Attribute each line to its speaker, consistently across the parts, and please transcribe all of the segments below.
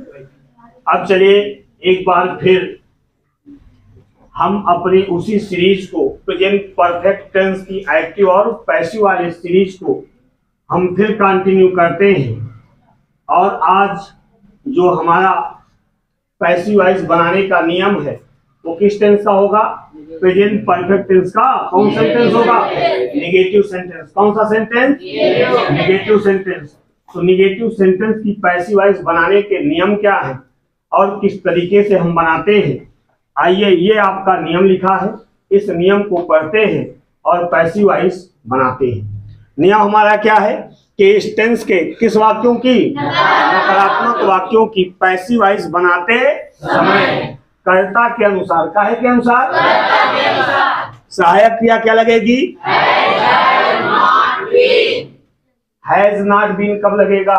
Speaker 1: अब चलिए एक बार फिर हम अपनी उसी सीरीज को प्रेजेंट परफेक्ट टेंस की एक्टिव और पैसिव वाली सीरीज को हम फिर कंटिन्यू करते हैं। और आज जो हमारा पैसिव वॉइस बनाने का नियम है वो किस टेंस का होगा? प्रेजेंट परफेक्ट टेंस का। कौन सा सेंटेंस होगा? Negative sentence. कौन सा सेंटेंस? Negative sentence. तो नेगेटिव सेंटेंस की पैसिव वॉइस बनाने के नियम क्या है और किस तरीके से हम बनाते हैं, आइए ये आपका नियम लिखा है, इस नियम को पढ़ते हैं और पैसिव वॉइस बनाते हैं। नियम हमारा क्या है कि इस टेंस के किस वाक्यों की? नकारात्मक वाक्यों की पैसिव वॉइस बनाते समय कर्ता के अनुसार, काहे के अनुसार? सहायक क्रिया क्या लगेगी? हैज नॉट बीन कब लगेगा?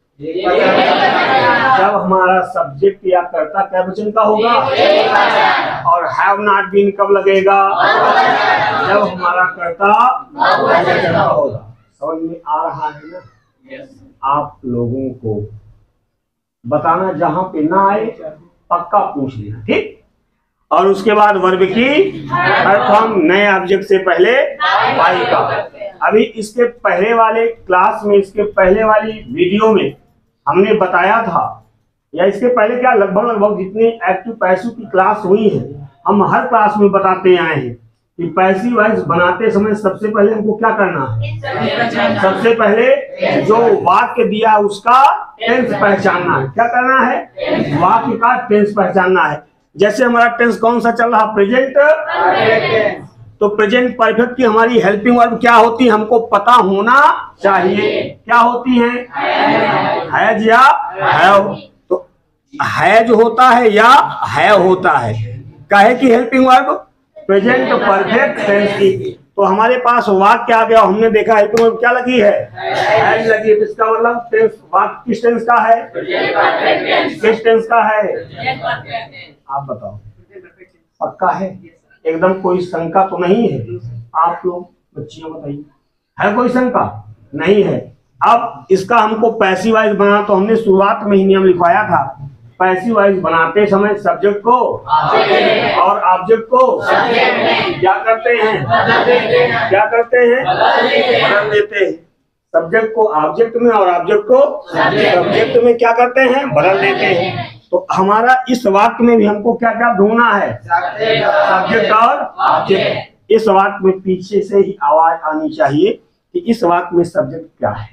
Speaker 1: जब हमारा सब्जेक्ट या कर्ता क्या वचन का होगा। और हैव नॉट बीन कब लगेगा? जब हमारा कर्ता बहुवचन का होगा। समझ में आ रहा है ना? आप लोगों को बताना, जहां पे ना आए पक्का पूछ लेना, ठीक। और उसके बाद वर्ब की अर्थ हम नए ऑब्जेक्ट से पहले बाई का। अभी इसके पहले वाले क्लास में, इसके पहले वाली वीडियो में हमने बताया था, या इसके पहले क्या लगभग जितनी एक्टिव पैसिव की क्लास हुई है, हम हर क्लास में बताते आए हैं कि पैसिव वॉइस बनाते समय सबसे पहले हमको क्या करना है? सबसे पहले जो वाक्य दिया उसका टेंस पहचानना है। क्या करना है? वाक्य का टेंस पहचानना है। जैसे हमारा टेंस कौन सा चल रहा? प्रेजेंट। तो प्रेजेंट परफेक्ट की हमारी हेल्पिंग वर्ब क्या होती है हमको पता होना चाहिए। क्या होती है? हैज या हैव। तो हैज होता है या हैव होता है, काहे की helping verb? Present perfect tense की। तो हमारे पास वाक्य आ गया, हमने देखा हेल्पिंग वर्ब क्या लगी है? हैज लगी है। इसका मतलब टेंस, वाक्य किस टेंस का है? किस टेंस का है? आप बताओ, पक्का है? एकदम कोई शंका तो नहीं है? आप लोग बच्चियां बताइए, है कोई शंका? नहीं है। अब इसका हमको पैसिव वॉइस बनाना, तो हमने शुरुआत में ही नियम लिखवाया था, पैसिव वॉइस बनाते समय सब्जेक्ट को और ऑब्जेक्ट को क्या करते हैं? क्या करते हैं? बदल देते हैं। सब्जेक्ट को ऑब्जेक्ट में और ऑब्जेक्ट को सब्जेक्ट में क्या करते हैं? बदल देते हैं। तो हमारा इस वाक्य में भी हमको क्या क्या ढूंढना है? सब्जेक्ट और ऑब्जेक्ट। इस वाक्य में पीछे से ही आवाज आनी चाहिए कि इस वाक्य में सब्जेक्ट क्या है।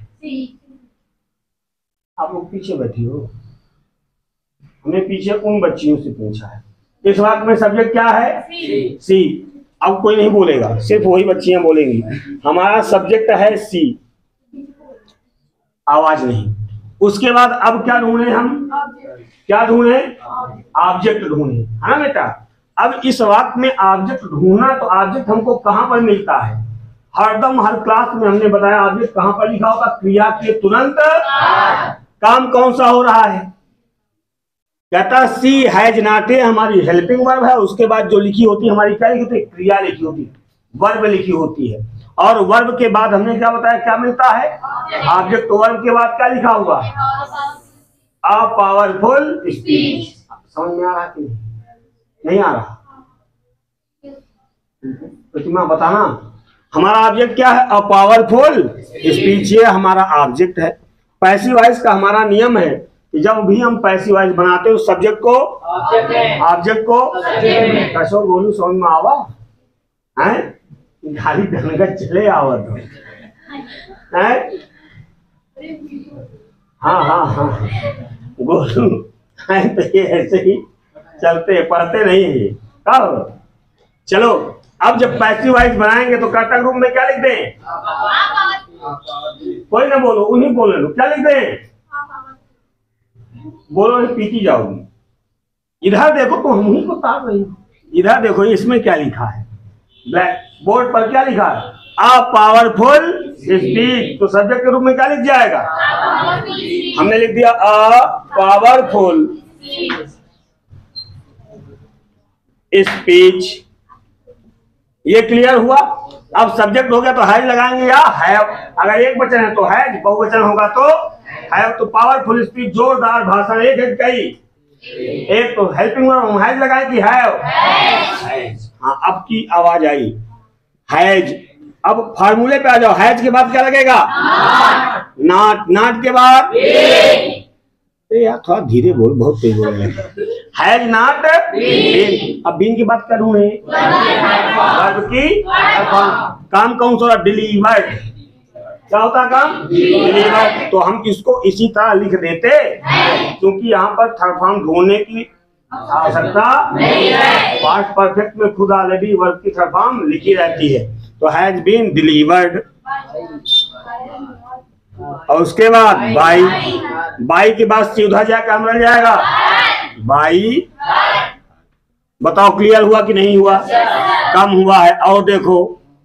Speaker 1: आप लोग पीछे बैठी हो, हमने पीछे उन बच्चियों से पूछा है इस वाक्य में सब्जेक्ट क्या है? सी। अब कोई नहीं बोलेगा, सिर्फ वही बच्चियां बोलेंगी। हमारा सब्जेक्ट है सी, आवाज नहीं। उसके बाद अब क्या ढूंढे हम? क्या ढूंढे? ऑब्जेक्ट ढूंढे, है ना बेटा? अब इस वाक्य में ऑब्जेक्ट ढूंढना, तो ऑब्जेक्ट हमको कहां पर मिलता है? हरदम हर क्लास में हमने बताया ऑब्जेक्ट कहां पर लिखा होगा? क्रिया के तुरंत काम कौन सा हो रहा है? कहता सी हैज नॉट हमारी हेल्पिंग वर्ब है, उसके बाद जो लिखी होती है हमारी क्या लिखी होती है? क्रिया लिखी होती है, वर्ब लिखी होती है। और वर्ब के बाद हमने क्या बताया क्या मिलता है? ऑब्जेक्ट। वर्ब के बाद क्या लिखा हुआ? A powerful speech. समझ में आ रहा कि नहीं आ रहा? प्रतिमा बताना, हमारा ऑब्जेक्ट क्या है? A powerful speech. ये हमारा ऑब्जेक्ट है। पैसिव वॉइस का हमारा नियम है कि जब भी हम पैसिव वॉइस बनाते हो सब्जेक्ट को ऑब्जेक्ट को कैसो बोलू समझ में आवा है? गाली ढंग चले आवत है? हाँ हाँ हाँ गोलू है तो ये ऐसे ही चलते, पढ़ते नहीं है। कब? चलो अब जब पैसिव वॉइस बनाएंगे तो कर्ता ग्रुप में क्या लिख दें? कोई ना बोलो, उन्हीं बोलने लो। क्या लिख दें? बोलो नहीं पीटी जाओगी। इधर देखो तो हम ही को तार रही। इधर देखो इसमें क्या लिखा है? ब्लैक बोर्ड पर क्या लिखा है? A powerful speech. तो सब्जेक्ट के रूप में क्या लिख जाएगा? हमने लिख दिया अ पावरफुल स्पीच। ये क्लियर हुआ? अब सब्जेक्ट हो गया तो हैज लगाएंगे या हैव। अगर एक वचन है तो हैज, बहुवचन होगा तो हैव तो पावरफुल स्पीच, जोरदार भाषण, एक है कई, एक तो हेल्पिंग वर्ब हैज लगाए कि हैव। हाँ अब की आवाज आई हैज। अब फार्मूले पे आ जाओ, हैज के बाद क्या लगेगा? नॉट। नॉट के बाद यार थोड़ा धीरे बोल, बहुत तेज बोल रहे हैं। Has not been. अब बीन के बाद क्या ढूंढे? वर्ब की काम कौन सा? डिलीवर्ड। क्या होता है काम? डिलीवर्ड। तो हम इसको इसी तरह लिख देते क्योंकि यहाँ पर थर्ड फॉर्म ढूंढने की आवश्यकता नहीं है। पास्ट परफेक्ट में खुद ऑलरेडी वर्ब की थर्ड फॉर्म लिखी रहती है। तो हैज बीन डिलीवर्ड। और उसके बाद बाई। बाई के बाद सीधा जाकर हम रह जाएगा बाई। बताओ क्लियर हुआ कि नहीं हुआ? कम हुआ है। और देखो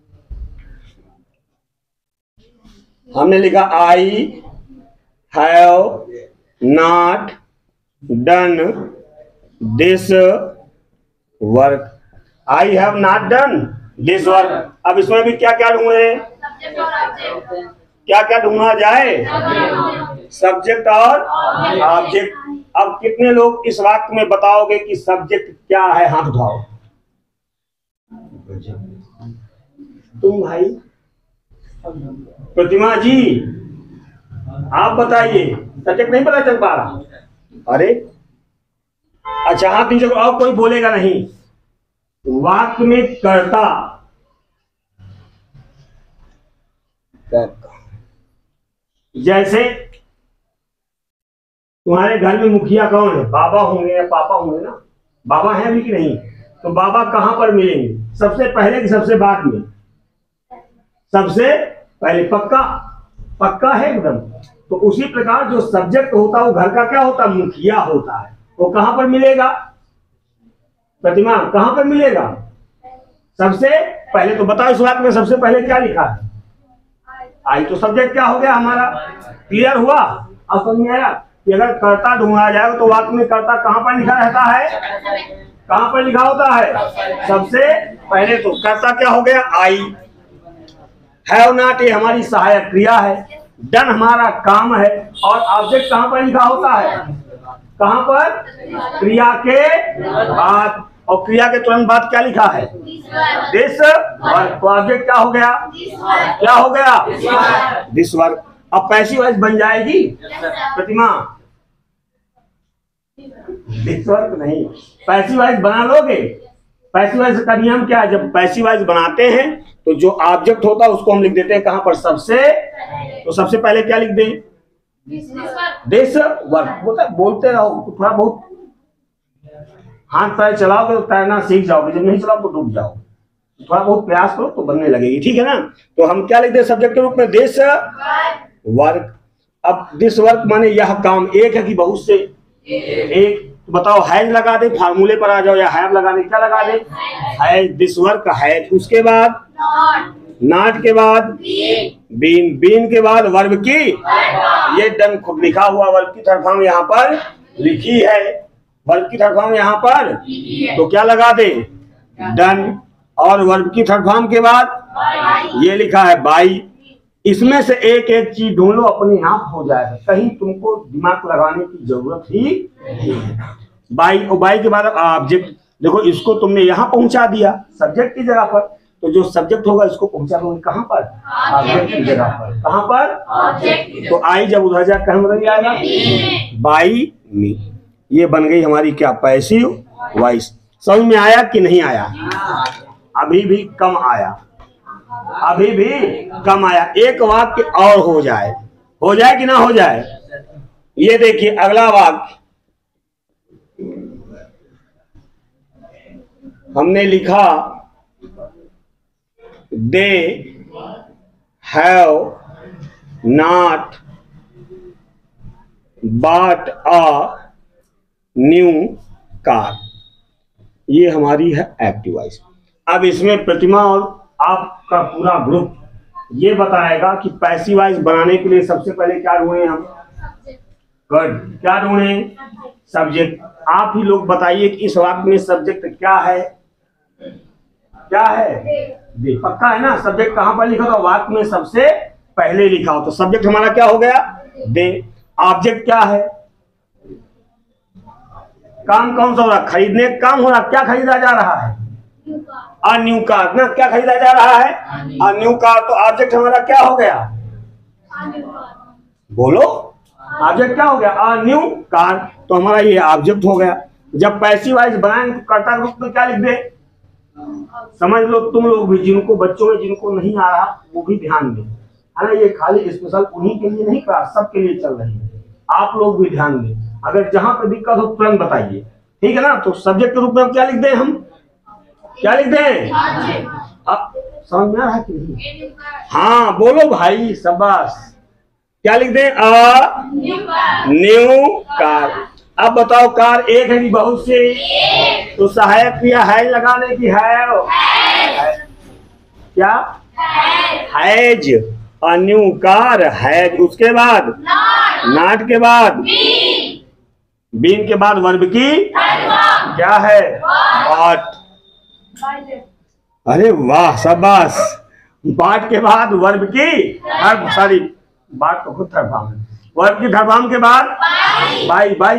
Speaker 1: हमने लिखा I have not done this work. I have not done this work. अब इसमें भी क्या क्या ढूंढे? क्या क्या ढूंढा जाए? सब्जेक्ट और ऑब्जेक्ट। अब कितने लोग इस वाक्य में बताओगे कि सब्जेक्ट क्या है? हाथ उठाओ। तुम भाई प्रतिमा जी आप बताइए, सब्जेक्ट नहीं पता चल पा रहा? अरे अच्छा हाथ नीचे करो। और कोई बोलेगा नहीं। वाक्य में कर्ता जैसे तुम्हारे घर में मुखिया कौन है? बाबा होंगे या पापा होंगे ना? बाबा हैं भी कि नहीं? तो बाबा कहां पर मिलेंगे? सबसे पहले कि सबसे बाद में? सबसे पहले। पक्का? पक्का है एकदम। तो उसी प्रकार जो सब्जेक्ट होता है वो घर का क्या होता है? मुखिया होता है। वो कहां पर मिलेगा? प्रतिमा कहां पर मिलेगा? सबसे पहले। तो बताओ इस वाक्य में सबसे पहले क्या लिखा है? आई। तो सब्जेक्ट क्या हो गया हमारा? क्लियर हुआ? अब समझ में आया कि अगर कर्ता ढूंढा जाएगा तो वाक्य में कर्ता कहां पर लिखा रहता है? कहां पर लिखा होता है? सबसे पहले। तो कर्ता क्या हो गया? आई। हैव नॉट ये हमारी सहायक क्रिया है। डन हमारा काम है। और ऑब्जेक्ट कहां पर लिखा होता है? कहां पर? क्रिया के बाद। और क्रिया के तुरंत बाद क्या लिखा है? This work. तो ऑब्जेक्ट क्या हो गया? क्या हो गया? This work. अब पैसिव वॉइस बन जाएगी प्रतिमा? दिस वर्क नहीं, पैसिव वॉइस बना लोगे। पैसिव वॉइस का नियम क्या है? जब पैसिव वॉइस बनाते हैं तो जो ऑब्जेक्ट होता है उसको हम लिख देते हैं कहां पर? सबसे। तो सबसे पहले क्या लिख दें? This work. बोलते रहो, थोड़ा बहुत हाथ पैर चलाओगे तो तैरना सीख जाओगे, जब नहीं चलाओ तो डूब जाओगे। थोड़ा बहुत प्रयास करो तो बनने लगेगी, ठीक है ना? तो हम क्या लिख दें सब्जेक्ट के रूप में? This work. अब दिस वर्क माने यह काम। एक है कि बहुत से? एक। तो बताओ हैज लगा दे, फार्मूले पर आ जाओ, या हैव लगा दे? क्या लगा दे? हैज। This work has. उसके बाद नॉट के बाद बीन। बीन के बाद वर्ब की। ये डन खुद लिखा हुआ वर्ब की थर्ड फॉर्म यहाँ पर लिखी है। वर्ब की थर्ड फॉर्म यहाँ पर तो क्या लगा दे? डन। और वर्ब की थर्ड फॉर्म के बाद ये लिखा है बाई। इसमें से एक एक चीज ढूंढ लो, अपने आप हो जाएगा, कहीं तुमको दिमाग लगाने की जरूरत ही नहीं है। बाई। और बाई के बाद ऑब्जेक्ट। देखो इसको तुमने यहाँ पहुंचा दिया सब्जेक्ट की जगह पर, तो जो सब्जेक्ट होगा इसको पहुंचा दोगे कहां पर? ऑब्जेक्ट की जगह पर। कहां पर? तो आई जब उधर जाकर कहां बदल जाएगा? By me. ये बन गई हमारी क्या? Passive voice. समझ में आया कि नहीं आया? अभी भी कम आया, अभी भी कम आया। एक वाक्य और हो जाए कि ना हो जाए? ये देखिए अगला वाक्य हमने लिखा they have not bought a new car. ये हमारी है एक्टिव वॉइस। अब इसमें प्रतिमा और आपका पूरा ग्रुप ये बताएगा कि पैसिव वॉइस बनाने के लिए सबसे पहले क्या ढूंढे हम? गुड। क्या ढूंढे? सब्जेक्ट। आप ही लोग बताइए कि इस वाक्य में सब्जेक्ट क्या है? क्या है? दे। पक्का है ना? सब्जेक्ट कहां पर लिखा था? वाक्य में सबसे पहले लिखा हो। तो सब्जेक्ट हमारा क्या हो गया? दे। ऑब्जेक्ट क्या है? काम कौन सा हो रहा? खरीदने का काम हो रहा। क्या खरीदा जा रहा है? अ न्यू कार ना। क्या खरीदा जा रहा है? A new car. तो ऑब्जेक्ट हमारा क्या हो गया? बोलो, ऑब्जेक्ट क्या हो गया? A new car. तो हमारा ये ऑब्जेक्ट हो गया। जब पैसिव वॉइस बनाएंगे तो कर्ता के रूप में क्या लिख दे? समझ लो तुम लोग भी, जिनको बच्चों में जिनको नहीं आ रहा वो भी ध्यान दें, है ना। ये खाली स्पेशल उन्हीं के लिए नहीं, क्लास सबके लिए चल रही है। आप लोग भी ध्यान दें। अगर जहां पर दिक्कत हो तुरंत बताइए, ठीक है ना। तो सब्जेक्ट के रूप में हम क्या लिख दें? हम क्या लिख दें? समझ में आ रहा है कि नहीं? हाँ बोलो भाई, शाबाश। क्या लिख दें? A new car. अब बताओ, कार एक है कि बहुत से? तो सहायक क्रिया है लगाने की है क्या? Has. A new car has. उसके बाद नॉट के बाद बीन के बाद वर्ब की क्या है? बॉट। अरे वाह, शाबाश। बाट के बाद वर्ब की सॉरी, बाट तो खुद थर्ड है। वर्ब की थर्ड के बाद बाई। बाई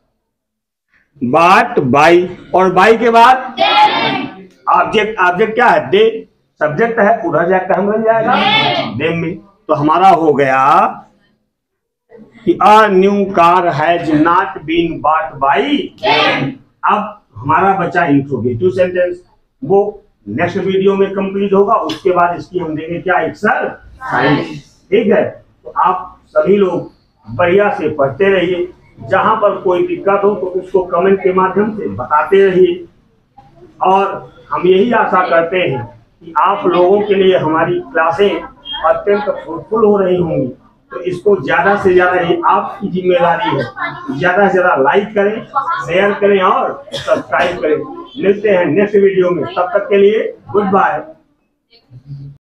Speaker 1: बाट बाई। और बाई के बाद ऑब्जेक्ट। ऑब्जेक्ट क्या है? दे। सब्जेक्ट है, उधर जाकर हम मिल जाएगा देम में। तो हमारा हो गया कि a new car has not been bought by them. अब हमारा बचा इंट्रोगेटिव सेंटेंस, वो नेक्स्ट वीडियो में कंप्लीट होगा। उसके बाद इसकी हम देंगे क्या? एक्सरसाइज। ठीक है। तो आप सभी लोग बढ़िया से पढ़ते रहिए। जहां पर कोई दिक्कत हो तो उसको कमेंट के माध्यम से बताते रहिए। और हम यही आशा करते हैं कि आप लोगों के लिए हमारी क्लासें अत्यंत फ्रूटफुल हो रही होंगी। तो इसको ज्यादा से ज्यादा, ये आपकी जिम्मेदारी है, ज्यादा से ज्यादा लाइक करें, शेयर करें और सब्सक्राइब करें। मिलते हैं नेक्स्ट वीडियो में, तब तक के लिए गुड बाय।